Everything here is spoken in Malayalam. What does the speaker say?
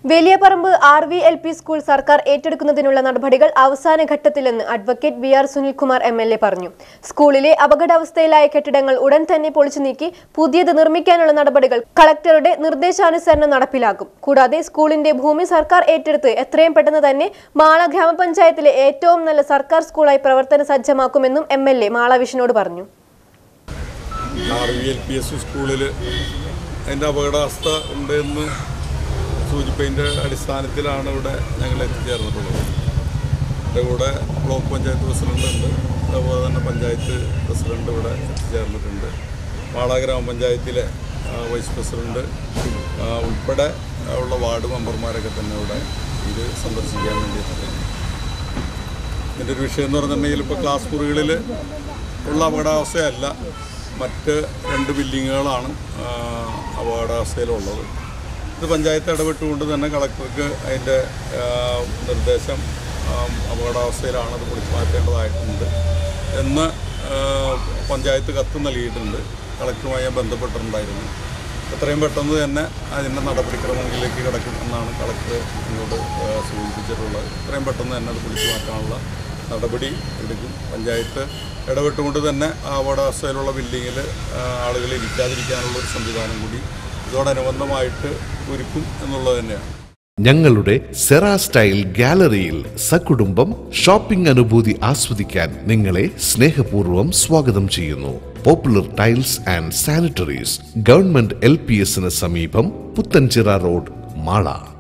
വലിയപറമ്പ് RVLP സ്കൂൾ സർക്കാർ ഏറ്റെടുക്കുന്നതിനുള്ള നടപടികൾ അവസാന ഘട്ടത്തിലെന്ന് അഡ്വക്കേറ്റ് VR സുനിൽകുമാർ MLA പറഞ്ഞു. സ്കൂളിലെ അപകടാവസ്ഥയിലായ കെട്ടിടങ്ങൾ ഉടൻ തന്നെ പൊളിച്ചു നീക്കി പുതിയത് നിർമ്മിക്കാനുള്ള നടപടികൾ കളക്ടറുടെ നിർദ്ദേശാനുസരണം നടപ്പിലാക്കും. കൂടാതെ സ്കൂളിന്റെ ഭൂമി സർക്കാർ ഏറ്റെടുത്ത് എത്രയും പെട്ടെന്ന് തന്നെ മാള ഗ്രാമപഞ്ചായത്തിലെ ഏറ്റവും നല്ല സർക്കാർ സ്കൂളായി പ്രവർത്തന സജ്ജമാക്കുമെന്നും MLA മാള വിഷനോട് പറഞ്ഞു. RVLPS സ്കൂളിൽ അതിൻ്റെ അപകടാവസ്ഥ ഉണ്ടെന്ന് സൂചിപ്പതിൻ്റെ അടിസ്ഥാനത്തിലാണ് ഇവിടെ ഞങ്ങൾ എത്തിച്ചേർന്നിട്ടുള്ളത്. എൻ്റെ കൂടെ ബ്ലോക്ക് പഞ്ചായത്ത് പ്രസിഡന്റ് ഉണ്ട്, അതുപോലെ തന്നെ പഞ്ചായത്ത് പ്രസിഡന്റ് ഇവിടെ എത്തിച്ചേർന്നിട്ടുണ്ട്. മാള ഗ്രാമപഞ്ചായത്തിലെ വൈസ് പ്രസിഡന്റ് ഉൾപ്പെടെ ഉള്ള വാർഡ് മെമ്പർമാരൊക്കെ തന്നെ ഇവിടെ ഇത് സന്ദർശിക്കാൻ വേണ്ടിയിട്ടുണ്ട്. ഇതിൻ്റെ ഒരു വിഷയം എന്ന് പറഞ്ഞിട്ടുണ്ടെങ്കിൽ ഇപ്പോൾ ക്ലാസ് മുറികളിൽ ഉള്ള അപകടാവസ്ഥയല്ല, മറ്റ് 2 ബിൽഡിങ്ങുകളാണ് അപകടാവസ്ഥയിലുള്ളത്. ഇത് പഞ്ചായത്ത് ഇടപെട്ടുകൊണ്ട് തന്നെ കളക്ടർക്ക് അതിൻ്റെ നിർദ്ദേശം അപകടാവസ്ഥയിലാണ്, അത് പൊളിച്ചു മാറ്റേണ്ടതായിട്ടുണ്ട് എന്ന് പഞ്ചായത്ത് കത്ത് നൽകിയിട്ടുണ്ട്. കളക്ടറുമായി ഞാൻ ബന്ധപ്പെട്ടിട്ടുണ്ടായിരുന്നു. എത്രയും പെട്ടെന്ന് തന്നെ അതിൻ്റെ നടപടിക്രമങ്ങളിലേക്ക് കിടക്കും എന്നാണ് കളക്ടർ എന്നോട് സൂചിപ്പിച്ചിട്ടുള്ളത്. എത്രയും പെട്ടെന്ന് തന്നെ അത് പൊളിച്ചു മാറ്റാനുള്ള നടപടി എടുക്കും. പഞ്ചായത്ത് ഇടപെട്ടുകൊണ്ട് തന്നെ ആ അപകടാവസ്ഥയിലുള്ള ബിൽഡിങ്ങിൽ ആളുകൾ ഇരിക്കാതിരിക്കാനുള്ള ഒരു സംവിധാനം കൂടി ഇതോടനുബന്ധമായിട്ട് ഒരുക്കും എന്നുള്ളത് തന്നെയാണ്. ഞങ്ങളുടെ സെറാ സ്റ്റൈൽ ഗാലറിയിൽ സകുടുംബം ഷോപ്പിംഗ് അനുഭൂതി ആസ്വദിക്കാൻ നിങ്ങളെ സ്നേഹപൂർവ്വം സ്വാഗതം ചെയ്യുന്നു. Popular tiles and sanitaries, government LPS സമീപം, പുത്തൻചിറ റോഡ്, മാള.